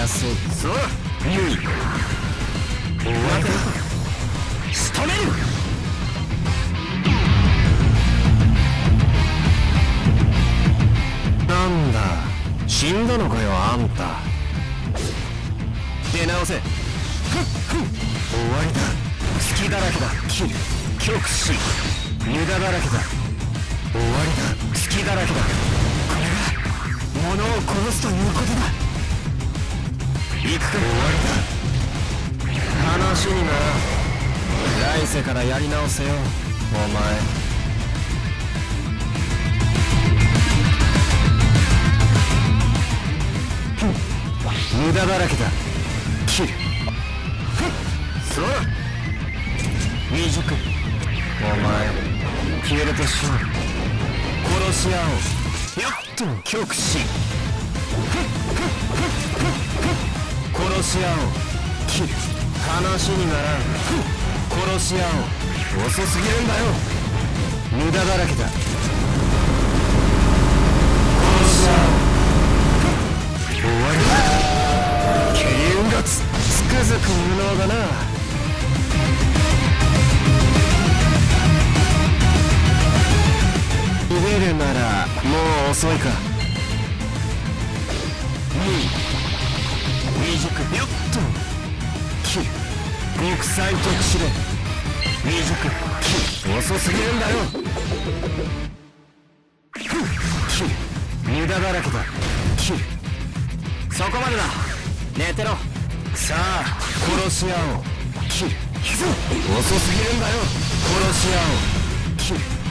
安い。 そう優位終わりだ。仕留める。 なんだ死んだのかよあんた。 出直せ。終わりだ。隙だらけだ。切る。極死。無駄だらけだ。終わりだ。隙だらけだ。これが物を殺すということだ。行くか。終わりだ。 話にならん。来世からやり直せよお前。無駄だらけだ。 切る。そう未熟。 お前消えるとしよう。 殺し合おう。よっと極死。殺し合おう。切る。 話にならん。 殺し合おう。 遅すぎるんだよ。無駄だらけだ。 殺し合おう。終わりだ。 ケリウンがつくづく無能だな。逃げるならもう遅いか。 未熟。よっと切る。 国際特殊で未熟。 切る。遅すぎるんだよ。 切る。 無駄だらけだ。 切る。そこまでだ。寝てろ。 さあ殺し合おう。 切る。 遅すぎるんだよ。 殺し合おう。切る。